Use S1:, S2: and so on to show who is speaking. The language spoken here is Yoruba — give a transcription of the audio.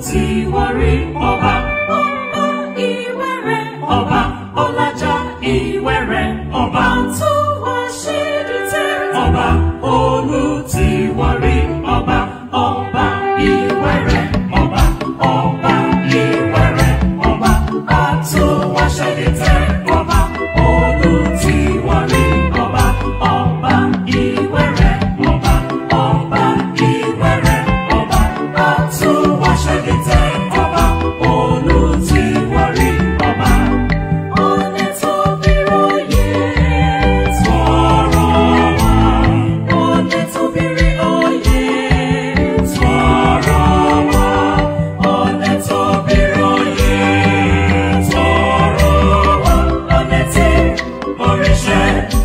S1: ti Warri ọba ìwẹ̀rẹ̀ ọba ọlájà ìwẹ̀rẹ̀ ọba Atuwatse ọba olú ti Warri ọba ìwẹ̀rẹ̀ ọba ìwẹ̀rẹ̀ ọba Atuwatse ọba olú ti Warri ọba ìwẹ̀rẹ̀ ọba ìwẹ̀rẹ̀ ọba Atuwatse ọba olú ti Warri ọba. Ọ̀nà tó bí oyè tọrọ wá, ọ̀nà tó bí oyè tọrọ wá, ọ̀nà tó bí oyè tọrọ wá, ọ̀nà tí oríṣẹ́.